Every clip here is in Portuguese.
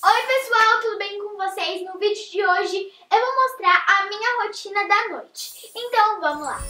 Oi pessoal, tudo bem com vocês? No vídeo de hoje eu vou mostrar a minha rotina da noite. Então vamos lá!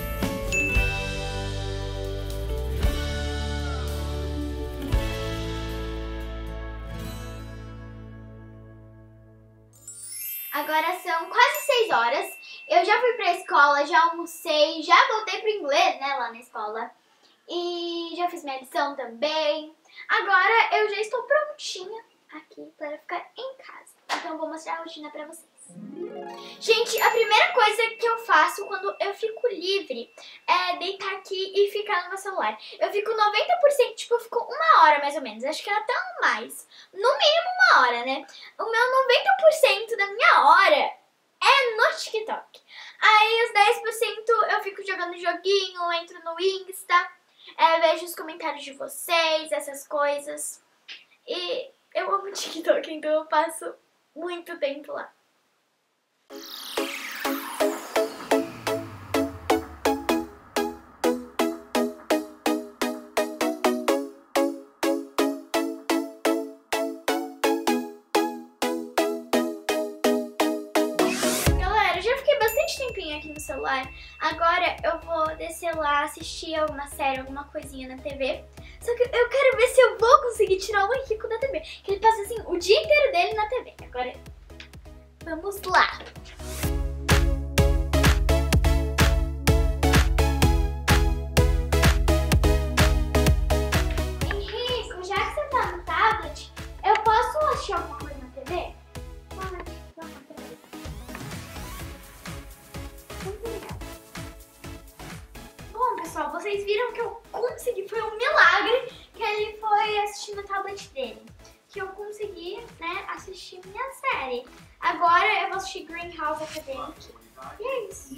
Agora são quase 6 horas, eu já fui pra escola, já almocei, já voltei pro inglês, né, lá na escola. E já fiz minha lição também. Agora eu já estou prontinha aqui para ficar em casa. Então eu vou mostrar a rotina pra vocês. Gente, a primeira coisa que eu faço quando eu fico livre é deitar aqui e ficar no meu celular. Eu fico 90%, tipo, eu fico 1 hora mais ou menos. Acho que até mais. No mínimo 1 hora, né? O meu 90% da minha hora é no TikTok. Aí os 10% eu fico jogando joguinho, entro no Insta, vejo os comentários de vocês, essas coisas. E eu amo TikTok, então eu passo muito tempo lá. Galera, eu já fiquei bastante tempinho aqui no celular. Agora eu vou descer lá, assistir alguma série, alguma coisinha na TV. Só que eu quero ver se eu vou conseguir tirar o Henrico da TV. Que ele passa assim o dia inteiro dele na TV. Agora, vamos lá. Henrico, já que você tá no tablet, eu posso assistir alguma coisa na TV? Pode, vamos na TV. Muito legal. Bom, pessoal, vocês viram que eu consegui, foi um milagre que ele foi assistir no tablet dele. Que eu consegui, né, assistir minha série. Agora eu vou assistir Greenhouse Academic. E é isso.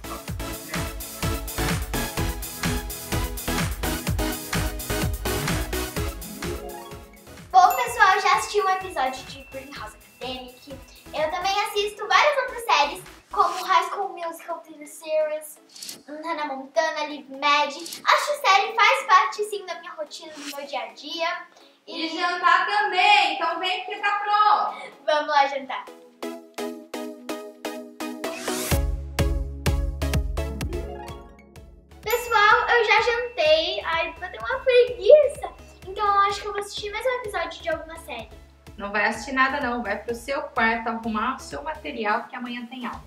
Bom, pessoal, eu já assisti um episódio de Greenhouse Academic. Eu também assisto várias outras séries, como High School Musical TV Series, Hannah Montana, Liv Mad. Acho que série faz parte, sim, da minha rotina, do meu dia a dia. E jantar também, então vem porque tá pronto. Vamos lá jantar. Pessoal, eu já jantei. Ai, vou ter uma preguiça. Então eu acho que eu vou assistir mais um episódio de alguma série. Não vai assistir nada não, vai pro seu quarto arrumar o seu material, porque amanhã tem aula.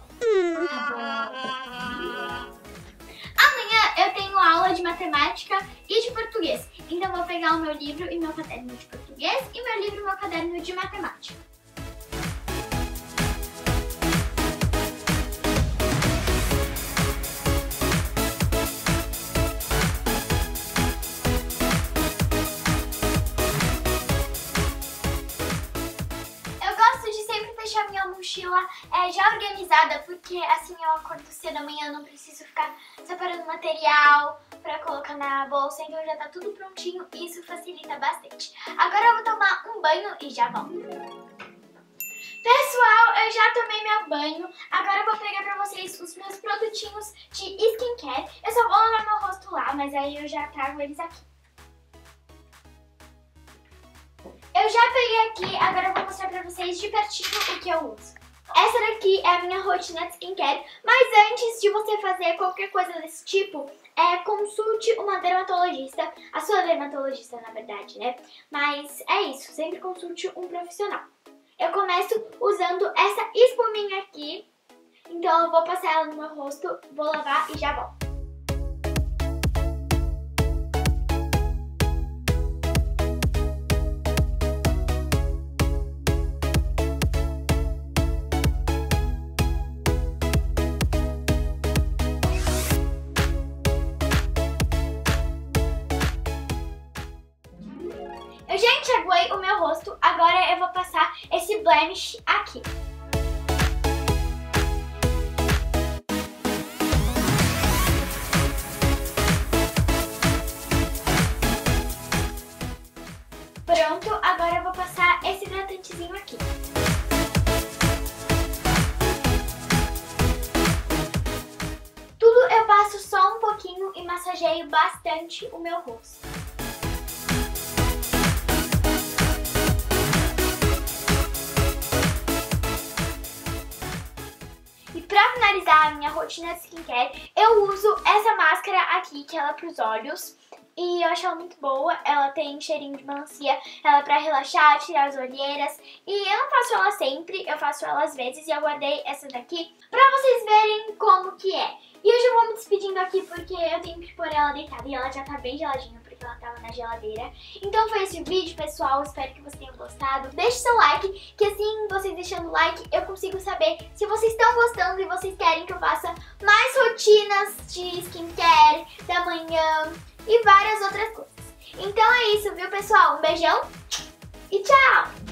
Amanhã eu tenho aula de matemática e de português. Então eu vou pegar o meu livro e meu caderno de português e meu livro e meu caderno de matemática. Eu gosto de sempre deixar minha mochila já organizada, porque assim eu acordo cedo amanhã, eu não preciso ficar separando material pra colocar na bolsa, então já tá tudo prontinho e isso facilita bastante. Agora eu vou tomar um banho e já volto. Pessoal, eu já tomei meu banho, agora eu vou pegar pra vocês os meus produtinhos de skincare. Eu só vou lavar meu rosto lá, mas aí eu já trago eles aqui. Eu já peguei aqui, agora eu vou mostrar pra vocês de pertinho o que eu uso. Essa daqui é a minha rotina de skincare, mas antes de você fazer qualquer coisa desse tipo, consulte uma dermatologista, a sua dermatologista na verdade, né? Mas é isso, sempre consulte um profissional. Eu começo usando essa espuminha aqui, então eu vou passar ela no meu rosto, vou lavar e já volto. Eu já enxaguei o meu rosto, agora eu vou passar esse blemish aqui. Pronto, agora eu vou passar esse hidratantezinho aqui. Tudo eu passo só um pouquinho e massageio bastante o meu rosto. finalizar a minha rotina de skincare, eu uso essa máscara aqui, que ela é pros olhos. E eu acho ela muito boa, ela tem cheirinho de melancia, ela é pra relaxar, tirar as olheiras. E eu não faço ela sempre, eu faço ela às vezes e eu guardei essa daqui pra vocês verem como que é. E eu já vou me despedindo aqui porque eu tenho que pôr ela deitada e ela já tá bem geladinha porque ela tava na geladeira. Então foi esse o vídeo, pessoal, espero que vocês tenham gostado. Deixe seu like, que assim, vocês deixando like, eu consigo saber se vocês estão gostando e vocês querem que eu faça mais rotinas de skincare da manhã e várias outras coisas. Então é isso, viu, pessoal? Um beijão e tchau!